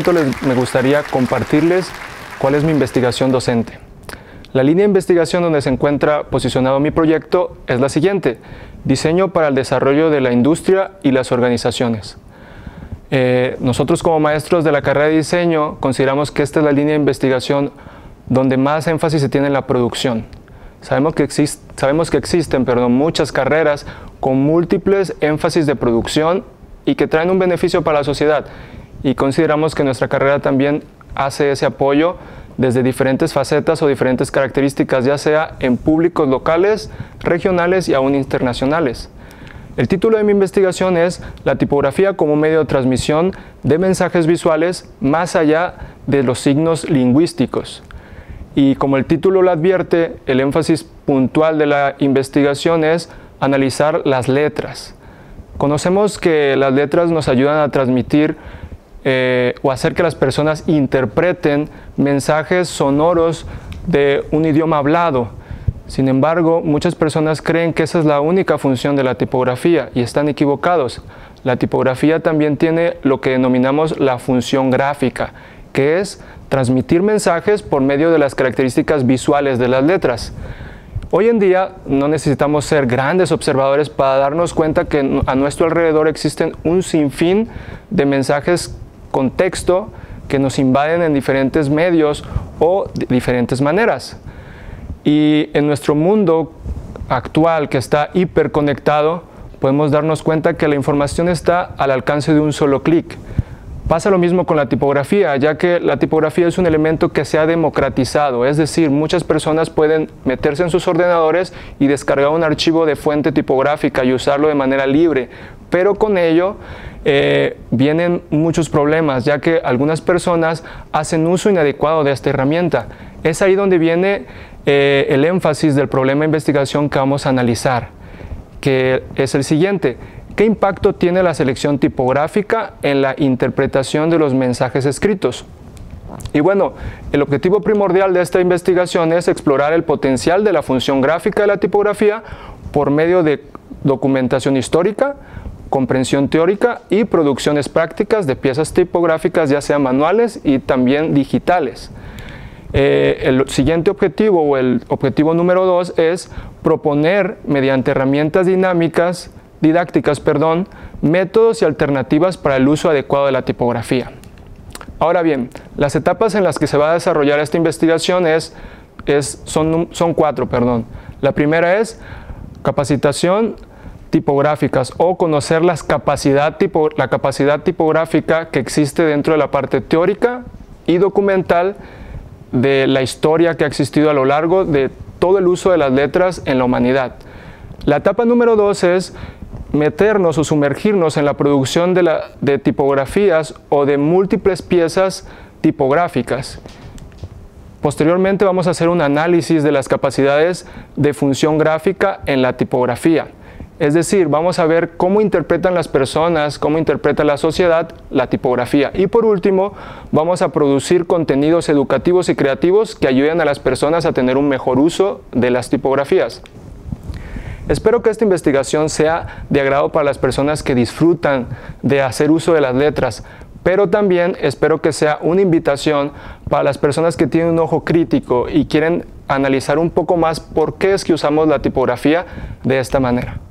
momento me gustaría compartirles cuál es mi investigación docente. La línea de investigación donde se encuentra posicionado mi proyecto es la siguiente: diseño para el desarrollo de la industria y las organizaciones. Nosotros como maestros de la carrera de diseño consideramos que esta es la línea de investigación donde más énfasis se tiene en la producción. Sabemos que existen muchas carreras con múltiples énfasis de producción y que traen un beneficio para la sociedad, y consideramos que nuestra carrera también hace ese apoyo desde diferentes facetas o diferentes características, ya sea en públicos locales, regionales y aún internacionales. El título de mi investigación es La tipografía como medio de transmisión de mensajes visuales más allá de los signos lingüísticos. Y como el título lo advierte, el énfasis puntual de la investigación es analizar las letras. Conocemos que las letras nos ayudan a transmitir o hacer que las personas interpreten mensajes sonoros de un idioma hablado. Sin embargo, muchas personas creen que esa es la única función de la tipografía y están equivocados. La tipografía también tiene lo que denominamos la función gráfica, que es transmitir mensajes por medio de las características visuales de las letras. Hoy en día no necesitamos ser grandes observadores para darnos cuenta que a nuestro alrededor existen un sinfín de mensajes con texto que nos invaden en diferentes medios o de diferentes maneras. Y en nuestro mundo actual, que está hiperconectado, podemos darnos cuenta que la información está al alcance de un solo clic. Pasa lo mismo con la tipografía, ya que la tipografía es un elemento que se ha democratizado, es decir, muchas personas pueden meterse en sus ordenadores y descargar un archivo de fuente tipográfica y usarlo de manera libre, pero con ello vienen muchos problemas, ya que algunas personas hacen uso inadecuado de esta herramienta. Es ahí donde viene el énfasis del problema de investigación que vamos a analizar, que es el siguiente: ¿qué impacto tiene la selección tipográfica en la interpretación de los mensajes escritos? Y bueno, el objetivo primordial de esta investigación es explorar el potencial de la función gráfica de la tipografía por medio de documentación histórica, comprensión teórica y producciones prácticas de piezas tipográficas, ya sean manuales y también digitales. El siguiente objetivo, o el objetivo número 2, es proponer mediante herramientas didácticas, métodos y alternativas para el uso adecuado de la tipografía. Ahora bien, las etapas en las que se va a desarrollar esta investigación son 4. La primera es capacitación tipográficas, o conocer la capacidad tipográfica que existe dentro de la parte teórica y documental de la historia que ha existido a lo largo de todo el uso de las letras en la humanidad. La etapa número 2 es meternos o sumergirnos en la producción de tipografías o de múltiples piezas tipográficas. Posteriormente vamos a hacer un análisis de las capacidades de función gráfica en la tipografía. Es decir, vamos a ver cómo interpretan las personas, cómo interpreta la sociedad la tipografía. Y por último, vamos a producir contenidos educativos y creativos que ayuden a las personas a tener un mejor uso de las tipografías. Espero que esta investigación sea de agrado para las personas que disfrutan de hacer uso de las letras, pero también espero que sea una invitación para las personas que tienen un ojo crítico y quieren analizar un poco más por qué es que usamos la tipografía de esta manera.